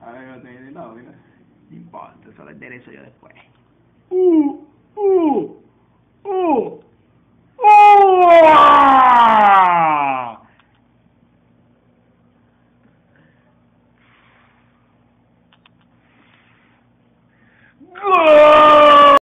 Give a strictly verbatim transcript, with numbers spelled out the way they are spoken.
Ahora que lo tenéis editado, mira. No importa, eso lo enderezo yo después. Uh, uh.